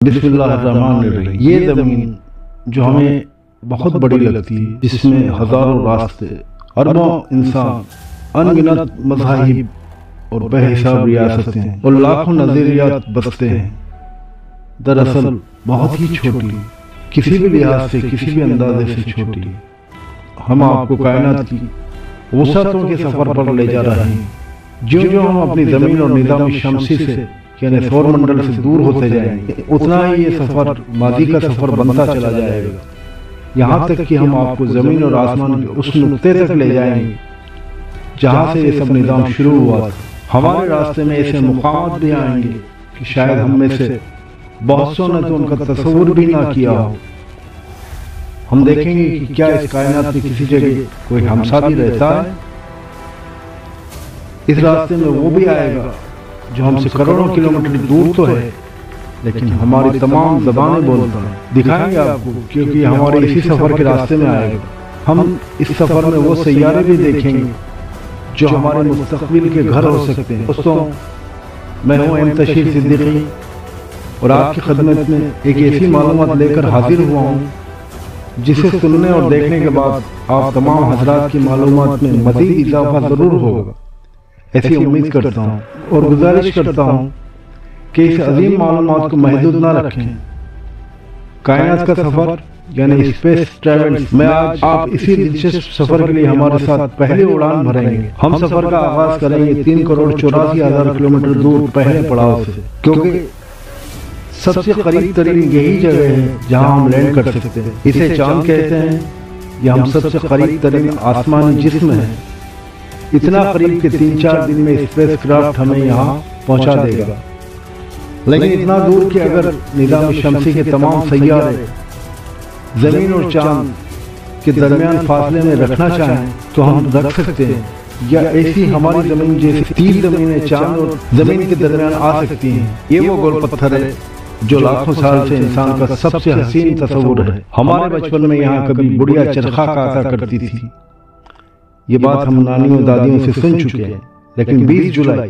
بسم اللہ الرحمن الرحیم۔ یہ زمین جو ہمیں بہت بڑی لگتی ہے، جس میں ہزاروں راستے، اربوں انسان، انگنت مذاہب اور بے حساب ریاستیں اور لاکھوں نظریات بستے ہیں، دراصل بہت ہی چھوٹی، کسی بھی لحاظ سے، کسی بھی اندازے سے چھوٹی۔ ہم آپ کو کائنات کی وسعتوں کے سفر پر لے جا رہے ہیں۔ جو ہم اپنی زمین اور نظام شمسی سے یعنی سور منڈل سے دور ہوتے جائیں گے، اتنا ہی یہ سفر ماضی کا سفر بنتا چلا جائے گا، یہاں تک کہ ہم آپ کو زمین اور آسمان کے اس نقطے تک لے جائیں گے جہاں سے یہ سب نظام شروع ہوا تھا۔ ہمارے راستے میں ایسے مقامات بھی آئیں گے کہ شاید ہم میں سے بہت سو نے تو ان کا تصور بھی نہ کیا ہو۔ ہم دیکھیں گے کہ کیا اس کائنات میں کسی جگہ کوئی ہمسا بھی رہتا ہے۔ اس راستے میں وہ بھی آئے گا جو ہم سے کروڑوں کلومیٹر دور تو ہے، لیکن ہماری تمام زبانیں بولتا ہے۔ دکھائیں گے آپ کو، کیونکہ یہ ہمارے اسی سفر کے راستے میں آئے گا۔ ہم اس سفر میں وہ سیارے بھی دیکھیں گے جو ہمارے مستقبل کے گھر ہو سکتے ہیں۔ دوستوں، میں ہوں ایم تشہیر صدیقی اور آپ کی خدمت میں ایک ایسی معلومات لے کر حاضر ہوا ہوں جسے سننے اور دیکھنے کے بعد آپ تمام حضرات کی معلومات میں مزید اضافہ ضرور ہوگا، ایسی امید کرتا ہوں اور گزارش کرتا ہوں کہ اس عظیم معلومات کو محدود نہ رکھیں۔ کائنات کا سفر یعنی اسپیس ٹریولز میں آج آپ اسی دلچسپ سفر کے لیے ہمارے ساتھ پہلی اڑان بھریں گے۔ ہم سفر کا آغاز کریں گے 3,84,000 کلومیٹر دور پہلے پڑاؤ سے، کیونکہ سب سے قریب ترین یہی جگہ ہے جہاں ہم لینڈ کر سکتے ہیں۔ اسے چاند کہتے ہیں، یہ ہم سب سے قریب ترین آسمانی جسم ہے، اتنا قریب کہ 3-4 دن میں اسپیس کرافٹ ہمیں یہاں پہنچا دے گا، لیکن اتنا دور کہ اگر نظام شمسی کے تمام سیارے زمین اور چاند کے درمیان فاصلے میں رکھنا چاہیں تو ہم رکھ سکتے ہیں، یا ایسی ہماری زمین جیسی 3 زمینیں چاند اور زمین کے درمیان آ سکتی ہیں۔ یہ وہ گول پتھر ہے جو لاکھوں سال سے انسان کا سب سے حسین تصور ہے۔ ہمارے بچپن میں یہاں کبھی بڑھیا چرخا کاتا کرتی تھی، یہ بات ہم نانیوں دادیوں سے سن چکے ہیں، لیکن 20 جولائی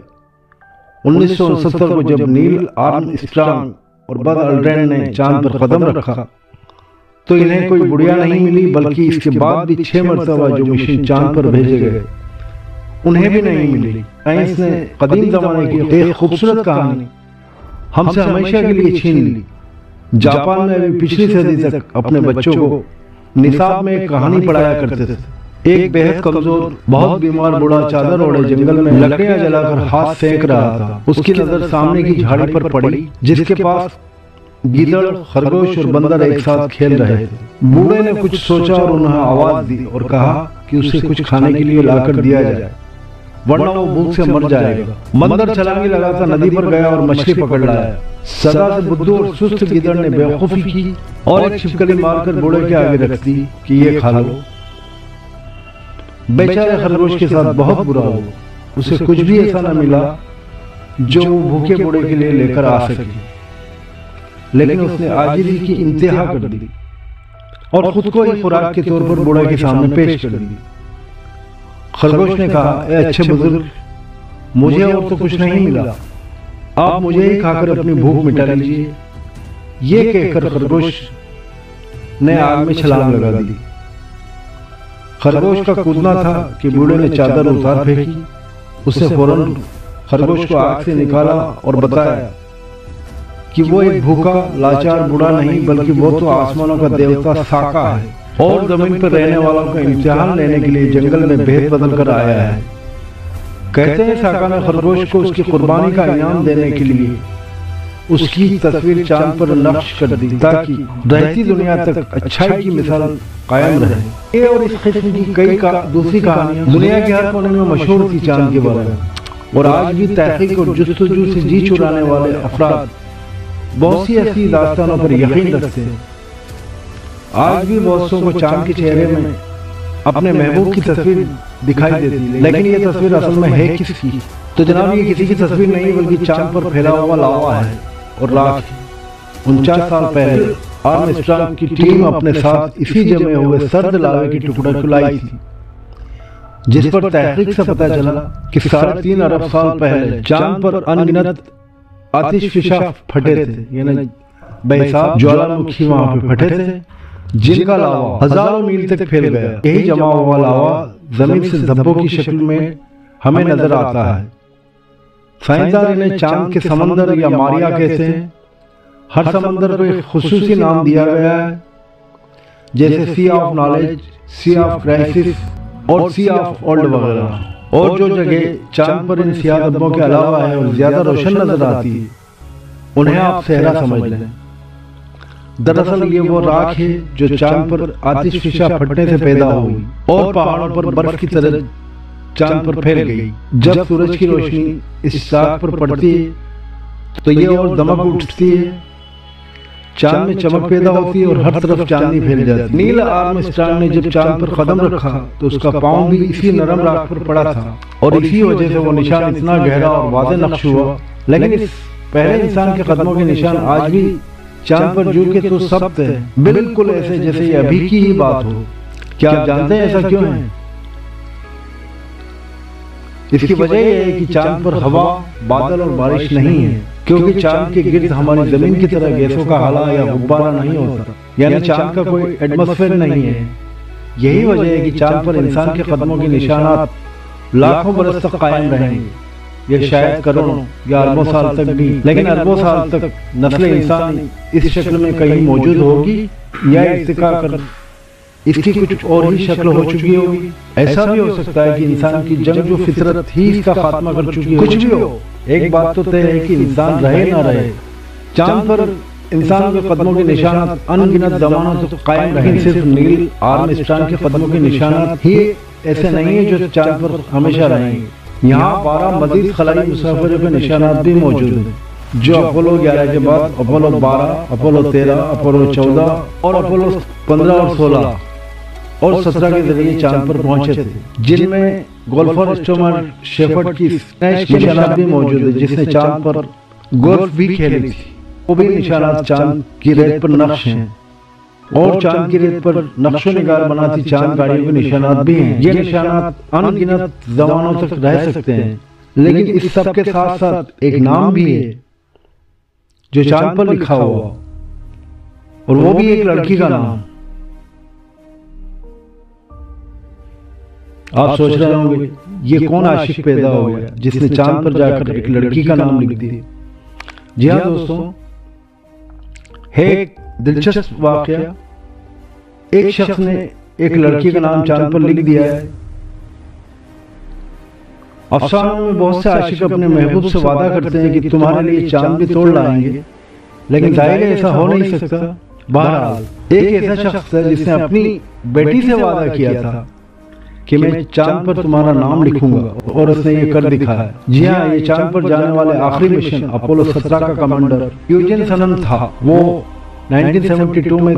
1969 کو جب نیل آرم اسٹرانگ اور بز الڈرن نے چاند پر قدم رکھا تو انہیں کوئی بڑھیا نہیں ملی، بلکہ اس کے بعد بھی 6 مرتبہ جو مشن چاند پر بھیجے گئے انہیں بھی نہیں ملی۔ سائنس نے قدیم زمانے کی ایک خوبصورت کہانی ہم سے ہمیشہ کے لیے چھین لی۔ جاپان میں ابھی پچھلی صدی تک اپنے بچوں کو نصاب میں ایک کہانی پڑھایا کرتے تھے۔ ایک بہت کمزور، بہت بیمار بوڑھا چادر اوڑھے جنگل میں لکڑیاں جلا کر ہاتھ پھینک رہا تھا۔ اس کی نظر سامنے کی جھاڑی پر پڑی جس کے پاس گیدڑ، خرگوش اور بندر ایک ساتھ کھیل رہے تھے۔ بوڑھے نے کچھ سوچا اور انہیں آواز دی اور کہا کہ اسے کچھ کھانے کے لیے لا کر دیا جائے، ورنہ وہ بھوک سے مر جائے گا۔ بندر چھلانگی لگاتا ندی پر گیا اور مچھلی پکڑ لایا۔ سدا سے بدھو اور سست گیدڑ نے بیوقوفی کی اور ایک چھپکلی مار کر بوڑھے کے آگے رکھ دی کہ یہ کھا لو۔ بیچارے خرگوش کے ساتھ بہت برا ہوا، اسے کچھ بھی ایسا نہ ملا جو وہ بھوکے بوڑھے کے لیے لے کر آ سکے، لیکن اس نے عاجزی کی انتہا کر دی اور خود کو ہی خوراک کے طور پر بوڑھے کے سامنے پیش کر دی۔ خرگوش نے کہا، اے اچھے بزرگ، مجھے اور تو کچھ نہیں ملا، آپ مجھے ہی کھا کر اپنی بھوک مٹا لیجیے۔ یہ کہہ کر خرگوش نے آگ میں چھلانگ لگا دی۔ خرگوش کا کودنا تھا کہ بوڑھے نے چادر اتار پھینکی۔ اس نے فوراً خرگوش کو آگ سے نکالا اور بتایا کہ وہ ایک بھوکا لاچار بوڑھا نہیں، بلکہ وہ تو آسمانوں کا دیوتا ساکا ہے اور زمین پر رہنے والوں کا امتحان لینے کے لیے جنگل میں بھید بدل کر آیا ہے۔ کہتے ہیں ساکا نے خرگوش کو اس کی قربانی کا انعام دینے کے لیے اس کی تصویر چاند پر نقش کر دی تاکہ رہتی دنیا تک اچھائی کی مثال قائم رہے۔ یہ اور اس قسم کی کئی دوسری کہانیاں دنیا کے ہر کونے میں مشہور تھی چاند کے بارے میں، اور آج بھی تحقیق اور جستجو سے جی چرانے والے افراد بہت سی ایسی داستانوں پر یقین رکھتے ہیں۔ آج بھی بہت سو کو چاند کے چہرے میں اپنے محبوب کی تصویر دکھائی دیتی، لیکن یہ تصویر اصل میں ہے کس کی؟ تو جناب یہ کسی کی تصویر نہیں بلکہ چاند پر پھیلا ہوا لاوا ہے، اور لاکھ 49 سال پہلے آرم اسٹرانگ کی ٹیم اپنے ساتھ اسی جمے ہوئے سرد لاوے کی ٹکڑے کو لائی تھی، جس پر تحقیق سے پتہ چلا کہ 3.5 ارب سال پہلے چاند پر انگنت آتش فشاں پھٹے تھے، یعنی بے حساب جوالامکھی وہاں پہ پھٹے تھے، جن کا لاوا ہزاروں میل تک پھیل گیا۔ یہی جمع ہوا لاوا زمین سے دھبوں کی شکل میں ہمیں نظر آتا ہے۔ سائنسدان انہیں چاند کے سمندر یا ماریا کہتے ہیں۔ ہر سمندر کو ایک خصوصی نام دیا گیا ہے، جیسے sea of knowledge, sea of crisis اور سی آف اولڈ وغیرہ۔ اور جو جگہ چاند پر ان سیاہ دھبوں کے علاوہ ہے اور زیادہ روشن نظر آتی ہے، انہیں آپ صحرا سمجھ لیں۔ دراصل یہ وہ راکھ ہے جو چاند پر آتش فشاں پھٹنے سے پیدا ہوئی اور پہاڑوں پر برف کی طرح چاند پر پھیل گئی۔ جب سورج کی روشنی اس راکھ پر پڑتی ہے تو یہ اور دمک اٹھتی ہے، چاند میں چمک پیدا ہوتی ہے اور ہر طرف چاندنی پھیل جاتی ہے۔ نیل آرمسٹرانگ نے جب چاند پر قدم رکھا تو اس کا پاؤں بھی اسی نرم راکھ پر پڑا تھا، اور اسی وجہ سے وہ نشان اتنا گہرا اور واضح نقش ہوا۔ لیکن اس پہلے انسان کے قدموں کے نشان آج بھی چاند پر جو کہ تو ثبت ہے، بالکل ایسے جیسے یہ ابھی کی ہی بات ہو۔ کیا آپ جانتے ہیں ایسا کیوں ہے؟ اس کی وجہ یہ ہے کہ چاند پر ہوا، بادل اور بارش نہیں ہے، کیونکہ چاند کے گرد ہماری زمین کی طرح گیسوں کا ہالا یا غبارہ نہیں ہوتا، یعنی چاند کا کوئی ایٹماسفیئر نہیں ہے۔ یہی وجہ ہے کہ چاند پر انسان کے قدموں کے نشانات لاکھوں برس تک قائم رہیں گے، یا شاید کروڑوں یا اربوں سال تک بھی، لیکن اربوں سال تک نسل انسان اس شکل میں کہیں موجود ہوگی یا ارتقا کر اس کی کچھ اور ہی شکل ہو چکی ہوگی۔ ایسا بھی ہو سکتا ہے کہ انسان کی جنگ جو فطرت ہی اس کا خاتمہ کر چکی ہے۔ کچھ بھی ہو، ایک بات تو طے ہے کہ انسان رہے نہ رہے، چاند پر انسان کے قدموں کے نشانات ان گنت زمانوں تک قائم رہیں۔ صرف نیل آرمسٹرانگ کے قدموں کے نشانات ہی ایسے نہیں ہیں جو چاند پر ہمیشہ رہیں گے۔ یہاں 12 مزید خلائی مسافروں کے نشانات بھی موجود ہیں، جو اپولو 11 کے بعد اپولو 12، اپولو 13، اپولو 14 اور اپولو 15 اور 16 اور 17 کے ذریعے چاند پر پہنچے تھے، جن میں گولفر اسٹومر شیفرڈ کی اسنیچ کے نشانات بھی موجود ہیں، جس نے چاند پر گولف بھی کھیلی تھی۔ وہ بھی نشانات چاند کی ریت پر نقش ہیں، اور چاند کی ریت پر نقش و نگار بناتی چاند گاڑیوں کے نشانات بھی ہیں۔ یہ نشانات ان گنت زمانوں تک رہ سکتے ہیں، لیکن اس سب کے ساتھ ساتھ ایک نام بھی ہے جو چاند پر لکھا ہوا، اور وہ بھی ایک لڑکی کا نام۔ آپ سوچ رہے ہوں گے یہ کون عاشق پیدا ہو گیا جس نے چاند پر جا کر ایک لڑکی کا نام لکھ دیا؟ جی ہاں دوستوں، ہے ایک دلچسپ واقعہ۔ ایک شخص نے ایک لڑکی کا نام چاند پر لکھ دیا ہے۔ افسانوں میں بہت سے عاشق اپنے محبوب سے وعدہ کرتے ہیں کہ تمہارے لیے چاند بھی توڑ لائیں گے، لیکن ظاہر ایسا ہو نہیں سکتا۔ بہرحال ایک ایسا شخص ہے جس نے اپنی بیٹی سے وعدہ کیا تھا کہ میں چاند پر تمہارا نام لکھوں گا، اور اس نے یہ کر دکھایا۔ جی ہاں، یہ چاند پر جانے والے آخری مشن اپولو 17 کا کمانڈر یوجین سنن تھا۔ وہ 1972 میں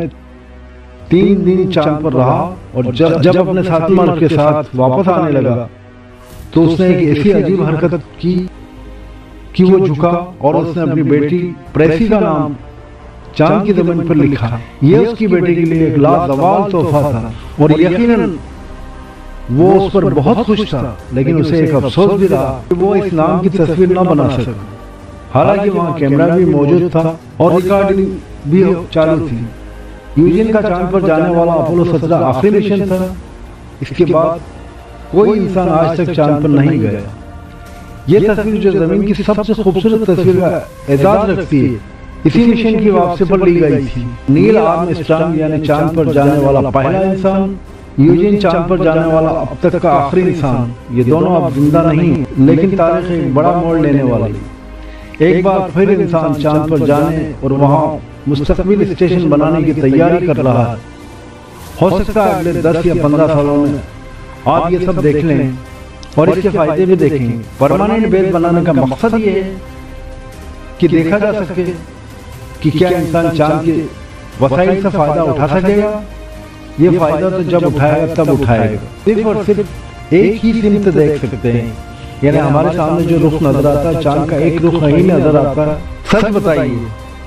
3 دن چاند پر رہا، اور جب اپنے ساتھی ملک کے ساتھ واپس آنے لگا تو اس نے ایک ایسی عجیب حرکت کی کہ وہ جھکا اور اس نے اپنی بیٹی پریسی کا نام چاند کی زمین پر لکھا۔ یہ اس کی بیٹی کے لیے ایک لازوال تحفہ تھا، اور یقیناً وہ اس پر بہت خوش تھا، لیکن اسے ایک افسوس بھی رہا کہ وہ اس نام کی تصویر نہ بنا سکا۔ حالانکہ وہاں کیمرہ بھی موجود تھا اور ریکارڈنگ بھی چالو تھی۔ یوجین کا چاند پر جانے والا اپولو 17 آخری مشن تھا۔ اس کے بعد کوئی انسان آج تک چاند پر نہیں گیا۔ یہ تصویر جو زمین کی سب سے خوبصورت تصویر کا اعزاز رکھتی ہے، اسی مشن کی واپسی پر لی گئی تھی۔ نیل آرمسٹرانگ یعنی چاند پر جانے والا پہلا انسان، یوجین چاند پر جانے والا اب تک کا آخری انسان، یہ دونوں اب زندہ نہیں، لیکن تاریخ ایک بڑا موڑ لینے والی۔ ایک بار پھر انسان چاند پر جانے اور وہاں مستقبل اسٹیشن بنانے کی تیاری کر رہا ہے۔ ہو سکتا ہے اگلے 10 یا 15 سالوں میں آپ یہ سب دیکھ لیں اور اس کے فائدے بھی دیکھیں۔ پرماننٹ بیس بنانے کا مقصد یہ ہے کہ دیکھا جا سکے کہ کیا انسان چاند کے وسائل سے فائدہ اٹھا سکے گا۔ یہ فائدہ تو جب اٹھائے گا تب اٹھائے گا۔ صرف اور صرف ایک ہی سمت دیکھ سکتے ہیں، یعنی ہمارے سامنے جو رخ نظر آتا ہے چاند کا ایک رخ نہیں نظر آتا ہے۔ سچ بتائیے،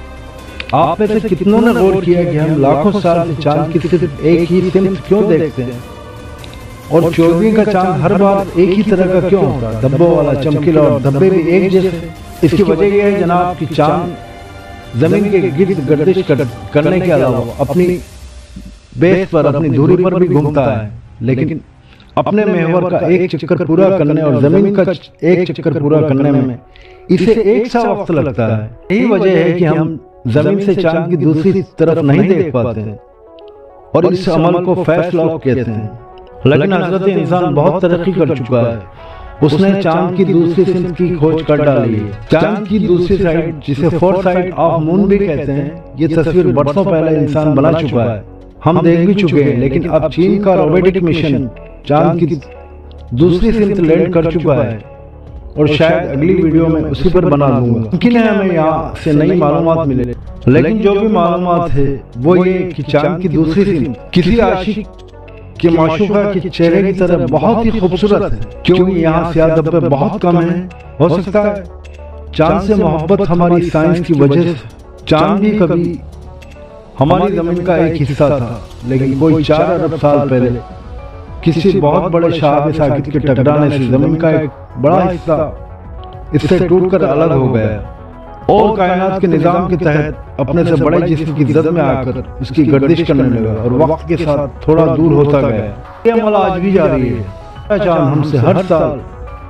آپ میں سے کتنوں نے غور کیا کہ ہم لاکھوں سال سے چاند کی صرف ایک ہی سمت کیوں دیکھتے ہیں، اور 24 کا چاند ہر بار ایک ہی طرح کا کیوں ہوتا ہے؟ دھبوں والا، چمکیلا، اور دھبے بھی ایک جیسے۔ اس کی وجہ یہ ہے جناب کہ چاند زمین کے گرد گردش کرنے کے علاوہ اپنی بیس پر اپنی دھوری پر بھی گھومتا ہے، لیکن اپنے محور کا ایک چکر پورا کرنے اور زمین کا ایک چکر پورا کرنے میں اسے ایک سا وقت لگتا ہے۔ یہی وجہ ہے کہ ہم زمین سے چاند کی دوسری طرف نہیں دیکھ پاتے اور اس عمل کو فیس لاک کہتے ہیں۔ لیکن حضرت انسان بہت ترقی کر چکا ہے، اس نے چاند کی دوسری سمت کی کھوج کر ڈالی ہے۔ چاند کی دوسری سائیڈ، جسے فور سائیڈ آف مون بھی کہتے ہیں، یہ تصویر برسوں پہلے انسان بنا چکا ہے، ہم دیکھ بھی چکے ہیں۔ لیکن اب چین کا روبوٹک مشن چاند کی دوسری سمت لینڈ کر چکا ہے اور شاید اگلی ویڈیو میں اسی پر بنا دوں گا۔ ممکن ہے ہمیں یہاں سے نئی معلومات ملے، لیکن جو بھی معلومات ہے وہ یہ کہ چاند کی دوسری سمت کسی عاشق کہ معشوقہ کے چہرے کی طرح بہت ہی خوبصورت ہے، کیونکہ یہاں سیاہ دھبے بہت کم ہیں۔ ہو سکتا ہے چاند سے محبت ہماری سائنس کی وجہ سے، چاند بھی کبھی ہماری زمین کا ایک حصہ تھا، لیکن کوئی 4 ارب سال پہلے کسی بہت بڑے شہاب ساکت کے ٹکرانے سے زمین کا ایک بڑا حصہ اس سے ٹوٹ کر الگ ہو گیا اور کائنات کے نظام کے تحت اپنے سے بڑے جسم کی زد میں آ کر اس کی گردش کرنے لگا اور وقت کے ساتھ تھوڑا دور ہوتا گیا۔ یہ عمل آج بھی جاری ہے۔ چاند ہم سے ہر سال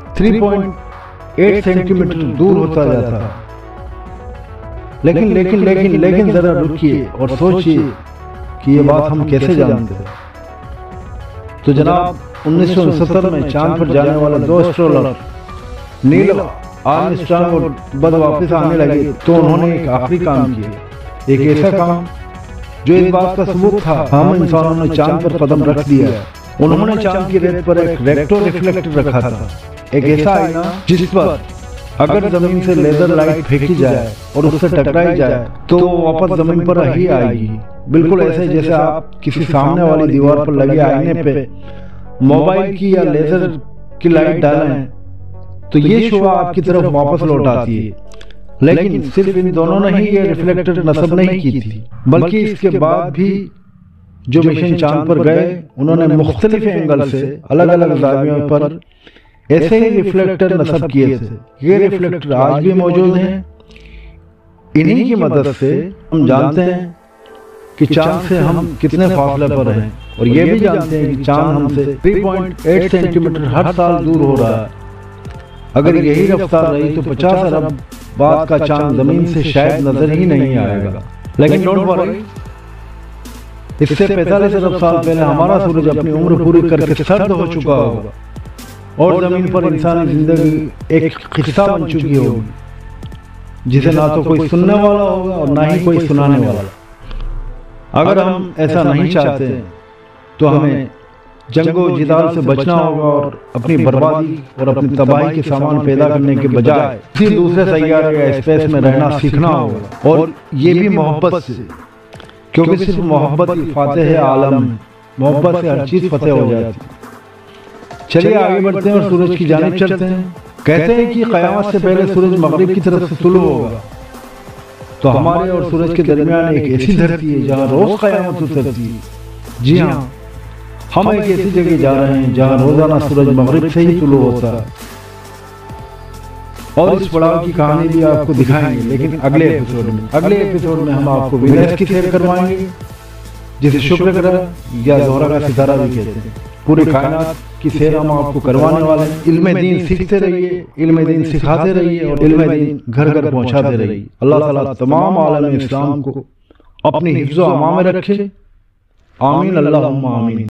3.8 سینٹی میٹر دور ہوتا جاتا ہے، لیکن ذرا رکیے اور سوچئے کہ یہ بات ہم کیسے جانتے ہیں۔ تو جناب 1969 میں چاند پر جانے والے 2 اسٹرولر نیل آرمسٹرانگ اور بد واپس آنے لگے تو انہوں نے ایک آخری کام کیا، ایک ایسا کام جو اس بات کا ثبوت تھا ہم انسانوں نے چاند پر قدم رکھ دیا ہے۔ انہوں نے چاند کی ریت پر ایک ریکٹو ریفلیکٹر رکھا تھا، ایک ایسا آئینہ جس پر اگر زمین سے لیزر لائٹ پھینکی جائے اور اس سے ٹکرائی جائے تو وہ واپس زمین پر ہی آئے گی، بالکل ایسے جیسے آپ کسی سامنے والی دیوار پر لگے آئینے پہ موبائل کی یا لیزر کی لائٹ ڈالیں تو یہ شعاع آپ کی طرف واپس لوٹ آتی ہے۔ لیکن صرف ان دونوں نے ہی یہ ریفلیکٹر نصب نہیں کی تھی، بلکہ اس کے بعد بھی جو مشن چاند پر گئے انہوں نے مختلف اینگل سے الگ الگ زاویوں پر ایسے ہی ریفلیکٹر نصب کیے تھے۔ یہ ریفلیکٹر آج بھی موجود ہیں۔ انہی کی مدد سے ہم جانتے ہیں کہ چاند سے ہم کتنے فاصلے پر ہیں، اور یہ بھی جانتے ہیں کہ چاند ہم سے 3.8 سینٹی میٹر ہر سال دور ہو رہا ہے۔ اگر یہی رفتار رہی تو 50 ارب بعد کا چاند زمین سے شاید نظر ہی نہیں آئے گا۔ لیکن ڈونٹ وری، اس سے 45 ارب سال پہلے ہمارا سورج اپنی عمر پوری کر کے سرد ہو چکا ہوگا اور زمین پر انسانی زندگی ایک قصہ بن چکی ہوگی جسے نہ تو کوئی سننے والا ہوگا اور نہ ہی کوئی سنانے والا۔ اگر ہم ایسا نہیں چاہتے تو ہمیں جنگ و جدال سے بچنا ہوگا اور اپنی بربادی اور اپنی تباہی کے سامان پیدا کرنے کے بجائے کسی دوسرے سیارے یا اسپیس میں رہنا سیکھنا ہوگا، اور یہ بھی محبت سے، کیونکہ صرف محبت ہی فاتح عالم، محبت سے ہر چیز فتح ہو جاتی۔ چلیے آگے بڑھتے ہیں اور سورج کی جانب چلتے ہیں۔ کہتے ہیں کہ قیامت سے پہلے سورج مغرب کی طرف سے طلوع ہوگا، تو ہمارے اور سورج کے درمیان ایک ایسی دھرتی ہے جہاں روز قیامت اترتی ہے۔ جی ہاں، ہم ایک ایسی جگہ جا رہے ہیں جہاں روزانہ سورج مغرب سے ہی طلوع ہوتا ہے، اور اس پڑاؤ کی کہانی بھی آپ کو دکھائیں گے، لیکن اگلے ایپیسوڈ میں ہم آپ کو وینس کی سیر کروائیں گے، جسے شکر گرہ یا زہرہ کا ستارہ بھی کہتے ہیں۔ پورے کائنات کی سیر ہم آپ کو کروانے والے ہیں۔ علم دین سیکھتے رہیے، علم دین سکھاتے رہیے اور علم دین گھر گھر پہنچاتے رہیے۔ اللہ تعالیٰ تمام عالم اسلام کو اپنی حفظ و امان میں رکھے، آمین اللہم آمین۔